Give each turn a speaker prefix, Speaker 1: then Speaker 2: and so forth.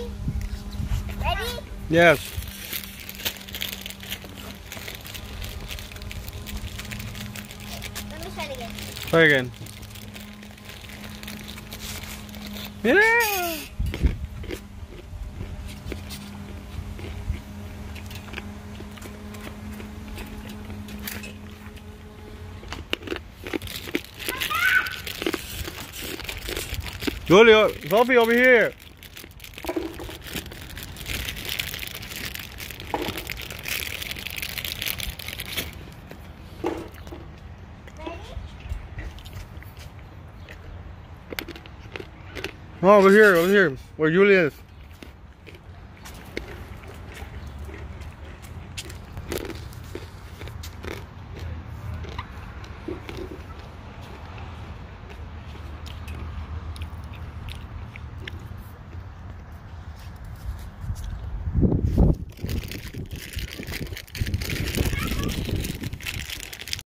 Speaker 1: Ready?
Speaker 2: Yes.
Speaker 1: Let me try it again.
Speaker 2: Try again. Yeah. Julio, Sophie, over here. Oh, over here, where Julia is.